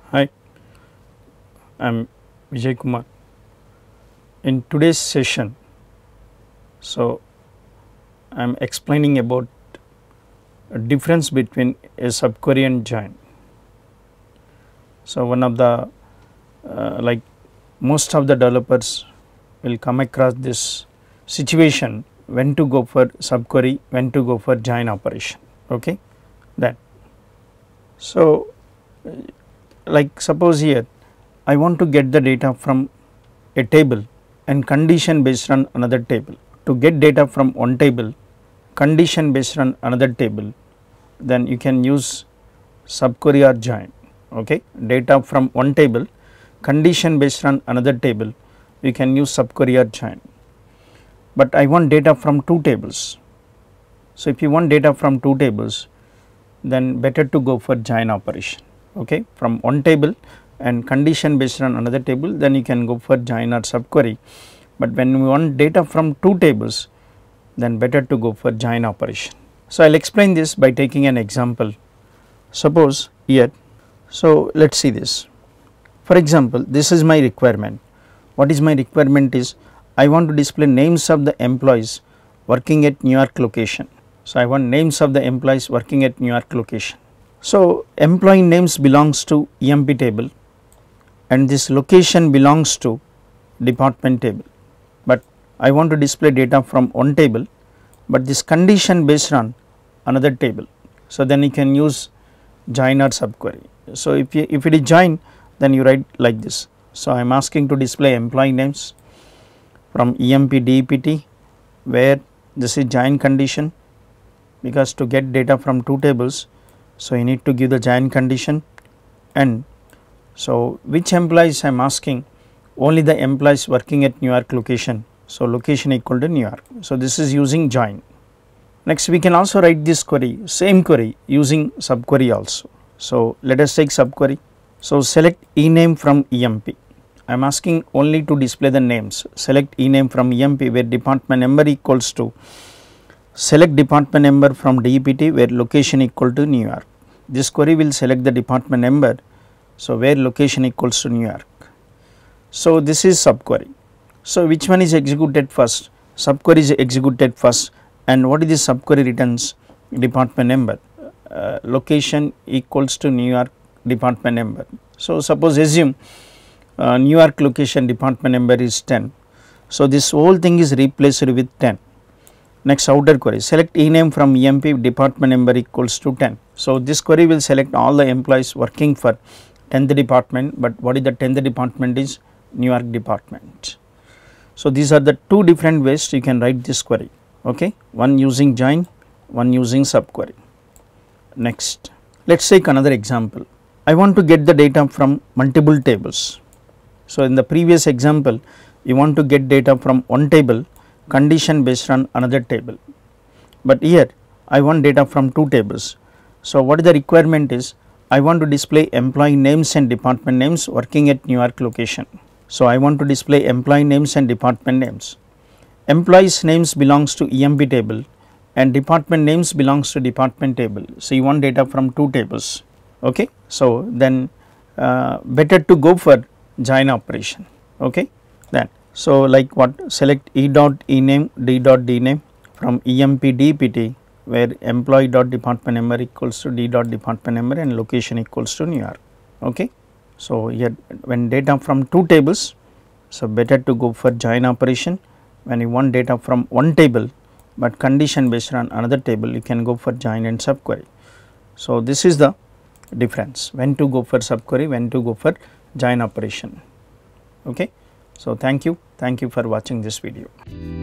Hi, I am Vijay Kumar. In today's session, I am explaining about a difference between a subquery and join. So, one of the like most of the developers will come across this situation when to go for subquery, when to go for join operation. Okay, that. So, like suppose here I want to get the data from a table and condition based on another table. To get data from one table, condition based on another table, then you can use subquery or join. Okay, data from one table, condition based on another table, you can use subquery or join. But I want data from two tables. So, if you want data from two tables, then better to go for join operation. Okay, from one table and condition based on another table, then you can go for join or subquery. But when we want data from two tables, then better to go for join operation. So, I will explain this by taking an example. Suppose here, so let us see this. For example, this is my requirement. What is my requirement is I want to display names of the employees working at New York location. So, I want names of the employees working at New York location. So, employee names belongs to EMP table and this location belongs to department table, but I want to display data from one table, but this condition based on another table. So, then you can use join or subquery. So, if it is join, then you write like this. So, I am asking to display employee names from EMP DEPT, where this is join condition, because to get data from two tables, so you need to give the join condition. And so, which employees I am asking? Only the employees working at New York location. So, location equal to New York. So, this is using join. Next, we can also write this query, same query using subquery also. So, let us take subquery. So, select ename from EMP. I am asking only to display the names. Select ename from EMP where department number equals to select department number from DEPT where location equal to New York. This query will select the department number, so where location equals to New York. So, this is subquery. So, which one is executed first? Subquery is executed first, and what is the subquery returns? Department number, location equals to New York department number. So, suppose assume New York location department number is 10. So, this whole thing is replaced with 10. Next, outer query, select ename from EMP department number equals to 10. So, this query will select all the employees working for 10th department, but what is the 10th department is New York department. So, these are the two different ways you can write this query, okay? One using join, one using subquery. Next, let us take another example. I want to get the data from multiple tables. So, in the previous example, you want to get data from one table, condition based on another table, but here I want data from two tables. So, what is the requirement is I want to display employee names and department names working at New York location. So, I want to display employee names and department names. Employees names belongs to EMP table and department names belongs to department table. So, you want data from two tables, okay. So, then better to go for join operation, okay. Then so, like what, select E dot ename D dot dname from EMP DEPT where employee dot department number equals to D dot department number and location equals to New York, okay. So, here when data from two tables, so better to go for join operation. When you want data from one table, but condition based on another table, you can go for join and subquery. So, this is the difference, when to go for subquery, when to go for join operation, okay. So, thank you for watching this video.